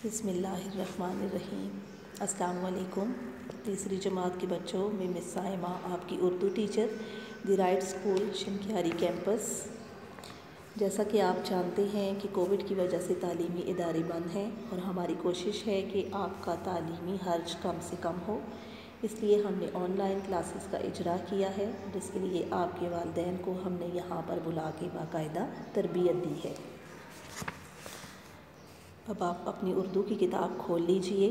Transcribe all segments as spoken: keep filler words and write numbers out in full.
بسم اللہ الرحمن الرحیم۔ السلام علیکم۔ تیسری جماعت کے بچوں، میں مس صائمہ آپ کی Urdu teacher, the right school Shinkiari campus. جیسا کہ آپ جانتے ہیں کہ کووڈ کی وجہ سے تعلیمی ادارے بند ہیں اور ہماری کوشش ہے کہ آپ کا تعلیمی حرج کم سے کم ہو، اس لیے ہم نے آن لائن کلاسز کا اجرا کیا ہے، جس کے لیے آپ کے والدین کو ہم نے یہاں پر بلا کے باقاعدہ تربیت دی ہے۔ اب آپ اپنی اردو کی کتاب کھول لیجئے،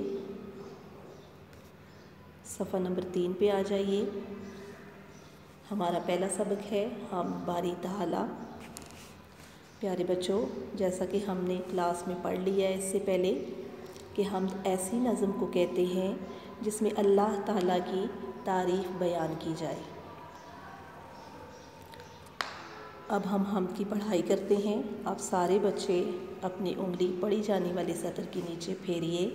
صفحہ نمبر تین پہ آ جائیے۔ ہمارا پہلا سبق ہے ہم باری تعالی۔ پیارے بچوں، جیسا کہ ہم نے کلاس میں پڑھ لیا ہے اس سے پہلے کہ ہم ایسی نظم کو کہتے ہیں جس میں اللہ تعالیٰ کی تعریف بیان کی جائے۔ اب ہم حمد کی پڑھائی کرتے ہیں۔ اب سارے بچے اپنی انگلی پڑھی جانے والے سطر کے نیچے پھیریے۔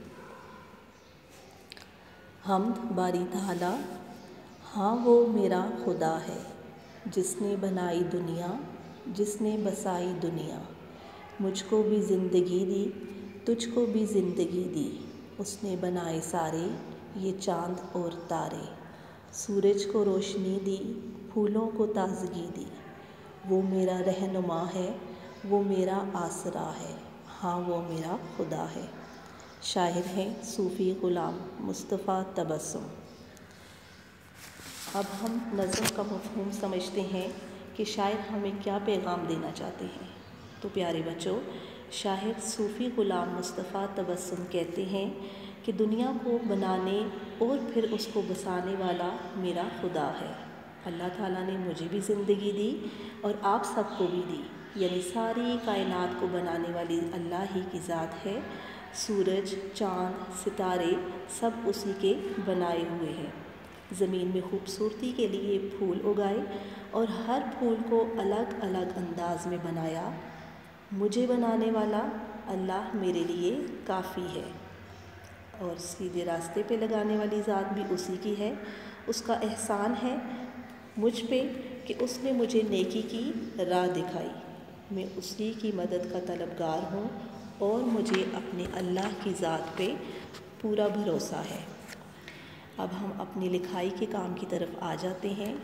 حمد باری تعالیٰ، ہاں وہ میرا خدا ہے جس نے بنائی دنیا، جس نے بسائی دنیا، مجھ کو بھی زندگی دی، تجھ کو بھی زندگی دی، اس نے بنائے سارے یہ چاند اور تارے، سورج کو روشنی دی، پھولوں کو تازگی دی، وہ میرا رہنما ہے، وہ میرا آسرا ہے، ہاں وہ میرا خدا ہے۔ شاعر ہیں صوفی غلام مصطفیٰ تبسم۔ اب ہم نظم کا مفہوم سمجھتے ہیں کہ شاعر ہمیں کیا پیغام دینا چاہتے ہیں۔ تو پیارے بچوں، شاعر صوفی غلام مصطفیٰ تبسم کہتے ہیں کہ دنیا کو بنانے اور پھر اس کو بسانے والا میرا خدا ہے۔ اللہ تعالیٰ نے مجھے بھی زندگی دی اور آپ سب کو بھی دی، یعنی ساری کائنات کو بنانے والی اللہ ہی کی ذات ہے۔ سورج، چاند، ستارے سب اسی کے بنائے ہوئے ہیں۔ زمین میں خوبصورتی کے لیے پھول اگائے اور ہر پھول کو الگ الگ انداز میں بنایا۔ مجھے بنانے والا اللہ میرے لیے کافی ہے، اور سیدھے راستے پہ لگانے والی ذات بھی اسی کی ہے۔ اس کا احسان ہے مجھ پہ کہ اس نے مجھے نیکی کی راہ دکھائی۔ میں اسی کی مدد کا طلبگار ہوں اور مجھے اپنے اللہ کی ذات پہ پورا بھروسہ ہے۔ اب ہم اپنی لکھائی کے کام کی طرف آ جاتے ہیں۔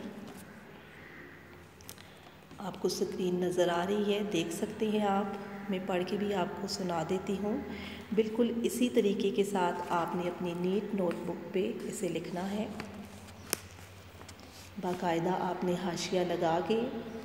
آپ کو اسکرین نظر آ رہی ہے، دیکھ سکتے ہیں آپ، میں پڑھ کے بھی آپ کو سنا دیتی ہوں۔ بالکل اسی طریقے کے ساتھ آپ نے اپنی نیٹ نوٹ بک پہ اسے لکھنا ہے۔ باقاعدہ آپ نے حاشیہ لگا کے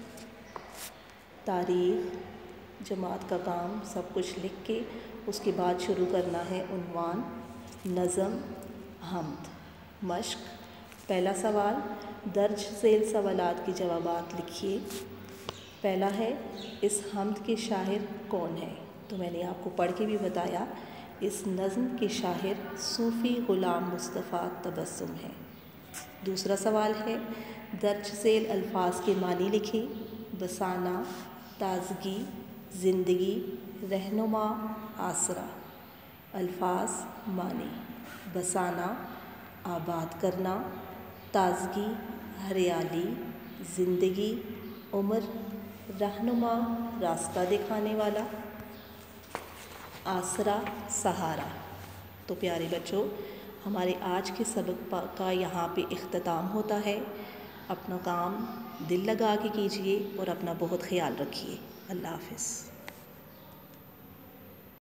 تاریخ، جماعت کا کام سب کچھ لکھ کے اس کے بعد شروع کرنا ہے عنوان، نظم، حمد، مشق۔ پہلا سوال، درج ذیل سوالات کے جوابات لکھیے۔ پہلا ہے، اس حمد کے شاعر کون ہیں؟ تو میں نے آپ کو پڑھ کے بھی بتایا، اس نظم کے شاعر صوفی غلام مصطفیٰ تبسم ہیں۔ دوسرا سوال ہے، درج ذیل الفاظ کے معنی لکھیں۔ بسانا، تازگی، زندگی، رہنما، آسرا۔ الفاظ، معنی: بسانا، آباد کرنا، تازگی، ہریالی، زندگی، عمر، رہنما، راستہ دکھانے والا، آسرا، سہارا۔ تو پیارے بچوں، ہمارے آج کے سبق کا یہاں پہ اختتام ہوتا ہے۔ اپنا کام دل لگا کے کیجیے اور اپنا بہت خیال رکھیے۔ اللہ حافظ۔